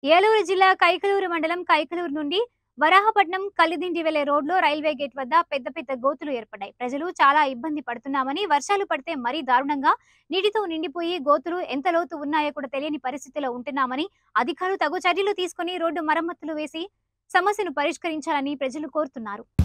ఏలూరు జిల్లా కైకలూరు మండలం కైకలూరు నుండి వరాహపట్నం కలిదిండి వెళ్లే రోడ్లో రైల్వే గేట్ వద్ద పెద్ద పెద్ద గోతులు ఏర్పడ్డాయి. ప్రజలు చాలా ఇబ్బంది పడుతున్నామని, వర్షాలు పడితే మరీ దారుణంగా నీటితో నిండిపోయి గోతులు ఎంత లోతు ఉన్నాయో కూడా తెలియని పరిస్థితిలో ఉంటున్నామని, అధికారులు తగు చర్యలు తీసుకుని రోడ్డు మరమ్మతులు వేసి సమస్యను పరిష్కరించాలని ప్రజలు కోరుతున్నారు.